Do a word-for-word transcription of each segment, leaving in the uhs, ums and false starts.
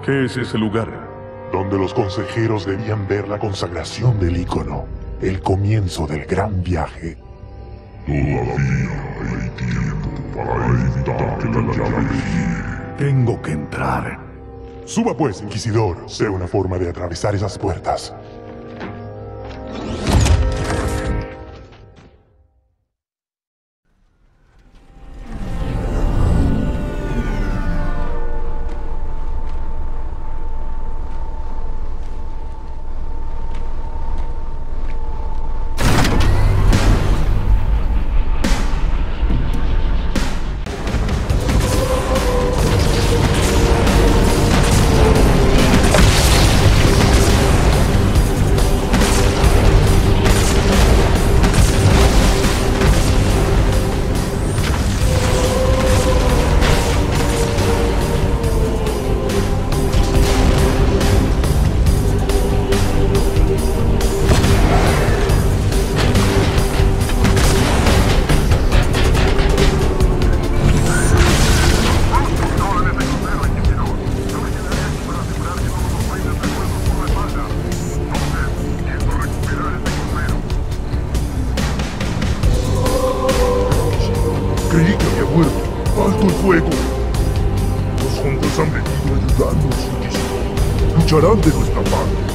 ¿Qué es ese lugar? Donde los consejeros debían ver la consagración del ícono, el comienzo del gran viaje. Todavía hay tiempo para evitar que la llave gire. Tengo que entrar. Suba pues, Inquisidor. Sé una forma de atravesar esas puertas. Creí que había muerto. ¡Alto el fuego! Los hombres han venido a ayudarnos, Inquisidor. Lucharán de nuestra parte.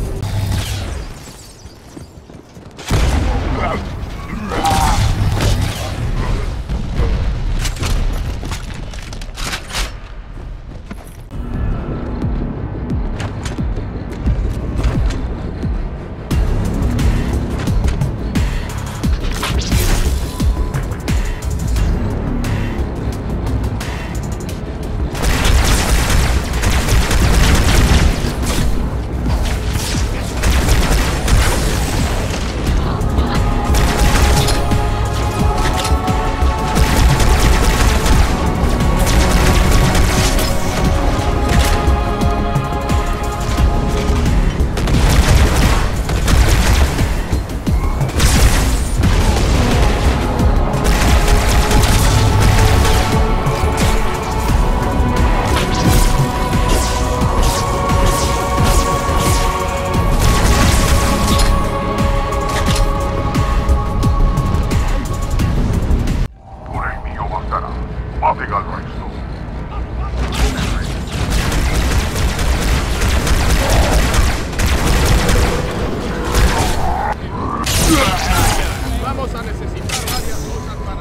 Vamos a necesitar varias cosas para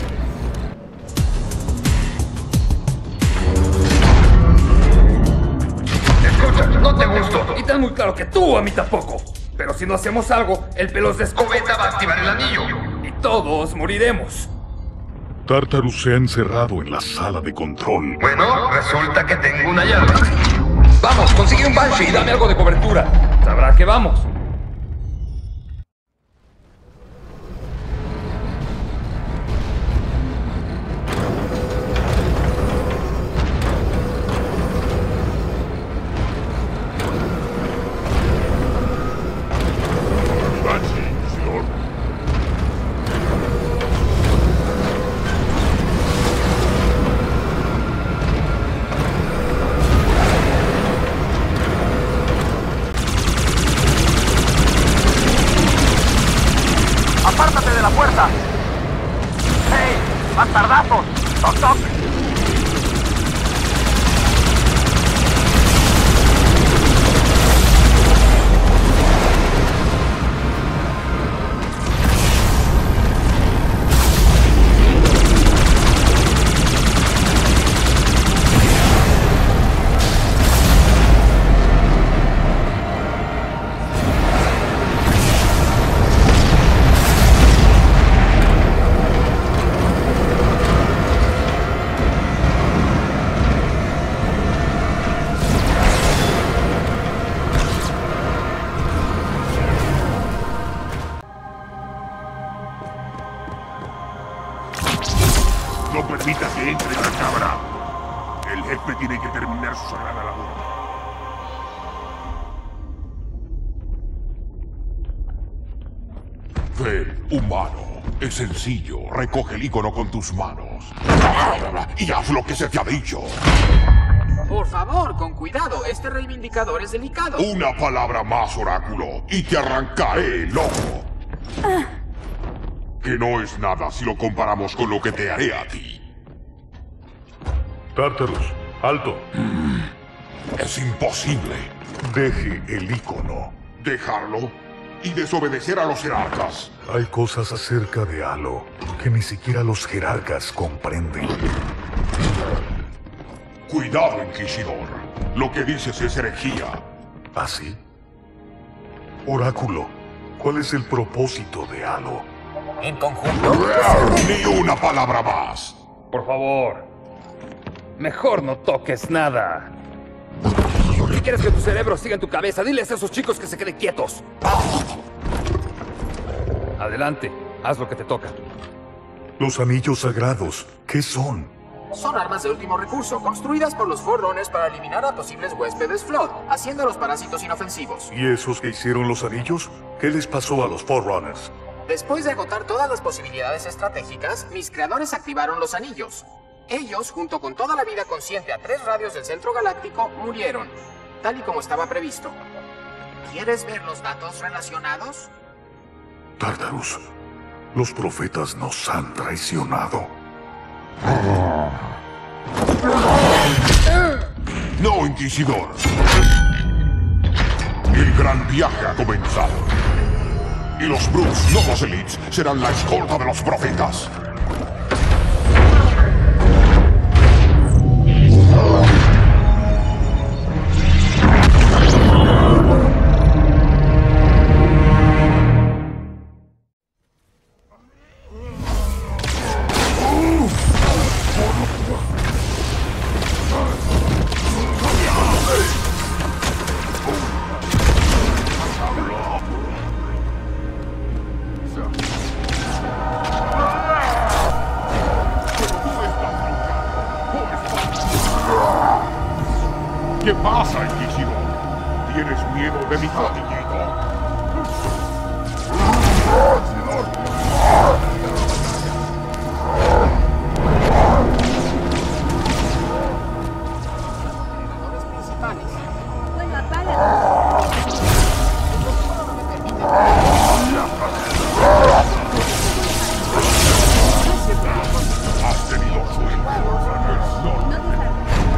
acá. Escucha, no te gustó. Y tan muy claro que tú a mí tampoco. Pero si no hacemos algo, el pelos de escobeta va a activar el anillo. Y todos moriremos. Tartarus se ha encerrado en la sala de control. Bueno, resulta que tengo una llave. Vamos, consigue un Banshee y dame algo de cobertura. Sabrá que vamos. ¡Apártate de la puerta! ¡Hey! ¡Bastardazos! ¡Toc, toc! No permita que entre la cabra. El jefe tiene que terminar su sagrada labor. Ve, humano. Es sencillo. Recoge el ícono con tus manos. Y haz lo que se te ha dicho. Por favor, con cuidado. Este reivindicador es delicado. Una palabra más, Oráculo, y te arrancaré el ojo. Ah. Que no es nada si lo comparamos con lo que te haré a ti. Tartarus, alto. Es imposible. Deje el ícono. ¿Dejarlo? Y desobedecer a los jerarcas. Hay cosas acerca de Halo que ni siquiera los jerarcas comprenden. Cuidado, Inquisidor. Lo que dices es herejía. ¿Así? Oráculo, ¿cuál es el propósito de Halo? En conjunto. Ni una palabra más. Por favor. Mejor no toques nada. Si quieres que tu cerebro siga en tu cabeza, diles a esos chicos que se queden quietos. Adelante, haz lo que te toca. Los anillos sagrados, ¿qué son? Son armas de último recurso, construidas por los Forerunners para eliminar a posibles huéspedes Flood, haciendo a los parásitos inofensivos. ¿Y esos que hicieron los anillos? ¿Qué les pasó a los Forerunners? Después de agotar todas las posibilidades estratégicas, mis creadores activaron los anillos. Ellos, junto con toda la vida consciente a tres radios del centro galáctico, murieron, tal y como estaba previsto. ¿Quieres ver los datos relacionados? Tartarus, los profetas nos han traicionado. No, Inquisidor. El gran viaje ha comenzado. Y los Brutes, no los Elites, serán la escolta de los profetas. ¿Qué pasa, Inquisidor? ¿Tienes miedo de mi fatiguito? Los principales. Bueno, apaga. Has tenido suerte. No te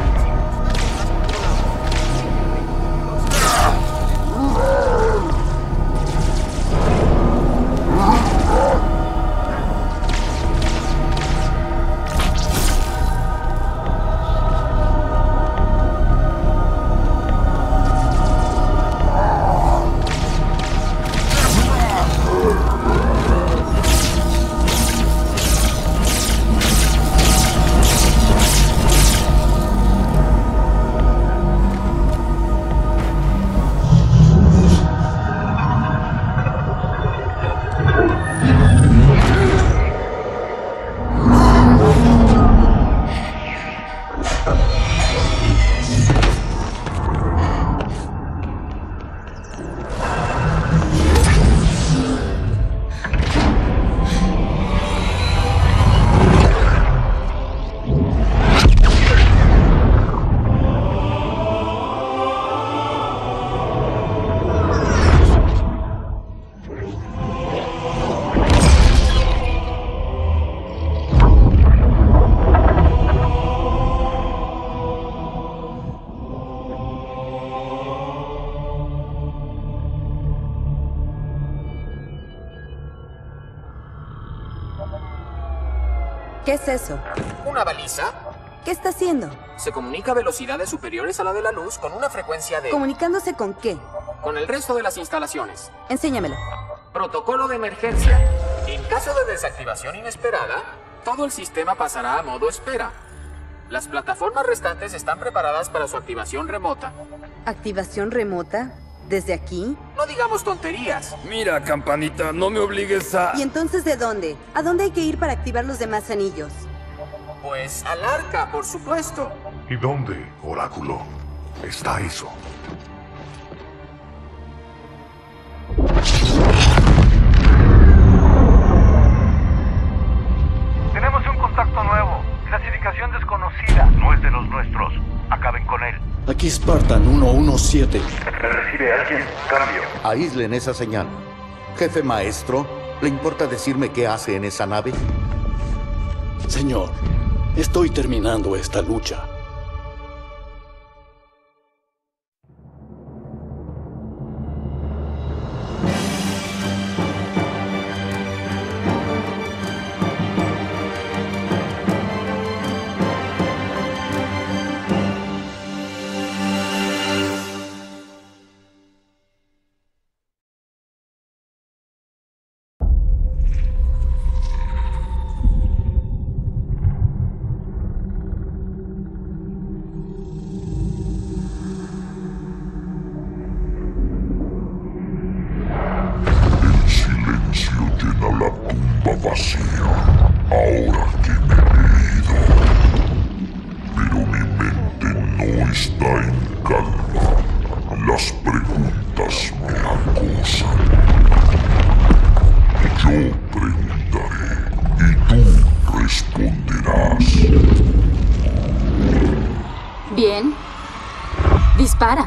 ¿Qué es eso? ¿Una baliza? ¿Qué está haciendo? Se comunica a velocidades superiores a la de la luz con una frecuencia de... ¿Comunicándose con qué? con el resto de las instalaciones. Enséñamelo. Protocolo de emergencia. En caso de desactivación inesperada, todo el sistema pasará a modo espera. Las plataformas restantes están preparadas para su activación remota. ¿Activación remota? ¿Desde aquí? No digamos tonterías. Mira, campanita, no me obligues a... ¿Y entonces de dónde? ¿A dónde hay que ir para activar los demás anillos? Pues al arca, por supuesto. ¿Y dónde, Oráculo, está eso? Tenemos un contacto nuevo. Clasificación desconocida. No es de los nuestros. Acaben con él. Aquí Spartan uno uno siete. ¿Recibe alguien? Cambio. Aíslen esa señal. Jefe maestro, ¿le importa decirme qué hace en esa nave? Señor, estoy terminando esta lucha. Ahora que me he ido. Pero mi mente no está en calma. Las preguntas me acosan. Yo preguntaré y tú responderás. Bien. Dispara.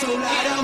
celular.